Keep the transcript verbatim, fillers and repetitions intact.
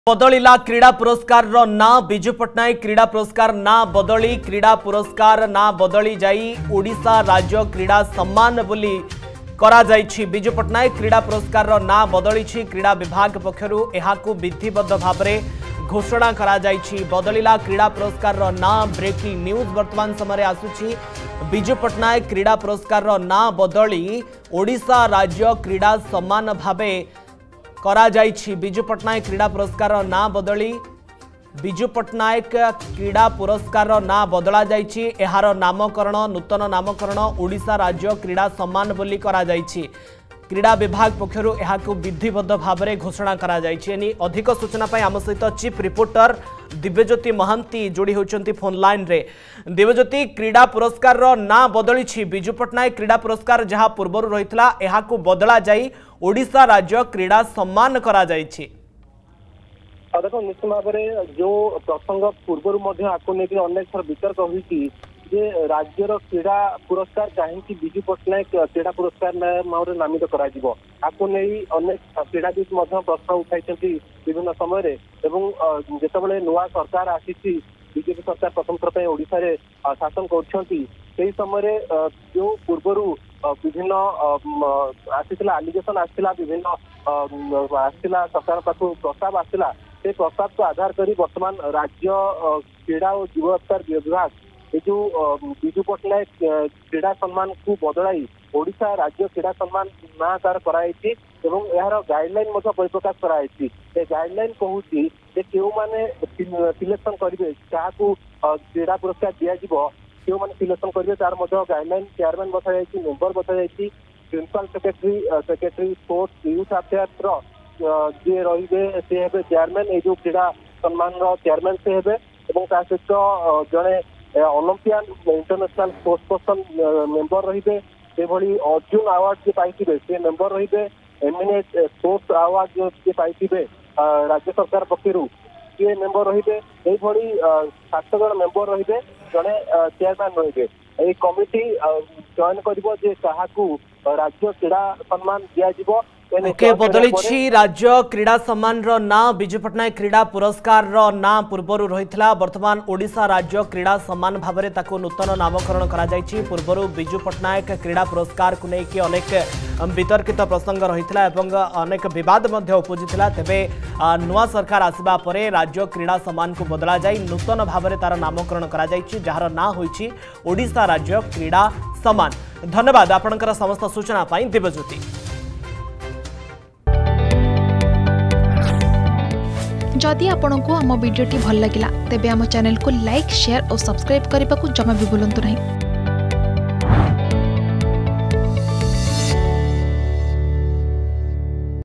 बदलिला क्रीड़ा पुरस्कार रो ना बिजू पट्टनायक क्रीड़ा पुरस्कार ना बदली क्रीड़ा पुरस्कार ना बदली जाई ओडिशा राज्य क्रीड़ा सम्मान बोली करा जाइछि। बिजू पट्टनायक क्रीड़ा पुरस्कार रो ना बदली क्रीड़ा विभाग पक्षरु एहाकु विधिबद्ध भाबरे घोषणा करा जाइछि। बदलिला क्रीड़ा पुरस्कार रो ना ब्रेकिंग न्यूज वर्तमान समय आसुछि। बिजू पट्टनायक क्रीड़ा पुरस्कार रो ना बदली ओडिशा राज्य क्रीड़ा सम्मान भाबे करा जाइछि। बिजू पट्टनायक क्रीड़ा पुरस्कार ना बदली बिजू पट्टनायक क्रीड़ा पुरस्कार ना बदला जाइछि। एहार नामकरण नूतन नामकरण ओडिशा राज्य क्रीड़ा सम्मान बोली करा जाइछि। क्रीड़ा विभाग पक्षरु एहाकु विधिबद्ध भाबरे घोषणा करा जाइछि। एनी अधिक सूचना पाई आम सहित चीफ रिपोर्टर दिव्यज्योति महांती जोड़ी होचंती फोन लाइन रे। दिव्यज्योति, क्रीड़ा पुरस्कार रो ना बदली बिजू पट्टनायक क्रीड़ा पुरस्कार जहां पूर्व रहितला एहाकु बदला जाई ओडिशा राज्य क्रीड़ा सम्मान करा जाइछि। देखो निश्चित भाव में जो प्रसंग पूर्व आपको लेकिन अनेक थर वितर्क होती जे राज्यर क्रीड़ा पुरस्कार कहीं बिजू पट्टनायक क्रीड़ा पुरस्कार नाम नामित करको नहीं अनेक क्रीड़ाविद प्रश्न उठाई विभिन्न समय जिते नुआ सरकार आसी बीजेपी सरकार प्रथम थर ओडिशा रे शासन कर समय जो पूर्वर विभिन्न आसीला आलिगेशन आसला विभिन्न आसला सरकार पाखु प्रस्ताव आसला से प्रस्ताव को आधार करी वर्तमान राज्य क्रीड़ा और युवा विभाग ये जो बिजू पट्टनायक क्रीड़ा सम्मान को बदलाई ओडिशा राज्य क्रीड़ा सम्मान ना तार कराई यार गाइडलाइन परिप्रकाश कराई। गाइडलाइन कहूँ क्यों मैंने सिलेक्शन करेंगे क्या क्रीड़ा पुरस्कार दिज्व क्यों मैंने सिलेक्शन करेंगे तार गाइडलाइन चेयरमैन बसा जाए मेम्बर बसा जाए principal secretary secretary sports youth affairs जी रे सी हे चेयरमैन ये क्रीड़ा सम्मान चेयरमैन से हे सहित जड़े Olympian international sports person member रहिबे सेभली अर्जुन अवार्ड जे पाइथिबे से मेंबर रहिबे एमिनेट स्पोर्ट्स अवार्ड जो जे पाइथिबे राज्य सरकार पक्षरु से मेंबर रहिबे एभली सात जन मेंबर रहिबे जड़े चेयरमैन रहिबे ए कमिटी जॉइन करिवो जे काहाकू राज्य क्रीड़ा सम्मान दिया जिवो ओके बदली राज्य क्रीड़ा सम्मान रो ना बिजू पट्टनायक क्रीड़ा पुरस्कार रो ना पूर्वर रहितला वर्तमान ओडिशा राज्य क्रीड़ा सम्मान भाबरे ताको नूतन नामकरण करा जायछि। पूर्वर बिजू पट्टनायक क्रीड़ा पुरस्कार को लेकिन अनेक वितर्कित प्रसंग रहितला एवं अनेक विवाद मध्य उपजितला। तेबे नुआ सरकार आसीबा परे राज्य क्रीड़ा सम्मान को बदला जाई नूतन भाबरे तार नामकरण करा जायछि जहार ना होइछि ओडिशा राज्य क्रीड़ा सम्मान। धन्यवाद आपनकर समस्त सूचना पाई दिव्यज्योति। जदि आपंक आम भिडी भल लगा तेब आम चैनल को लाइक शेयर और सब्सक्राइब करने को जमा भी भूलु नहीं।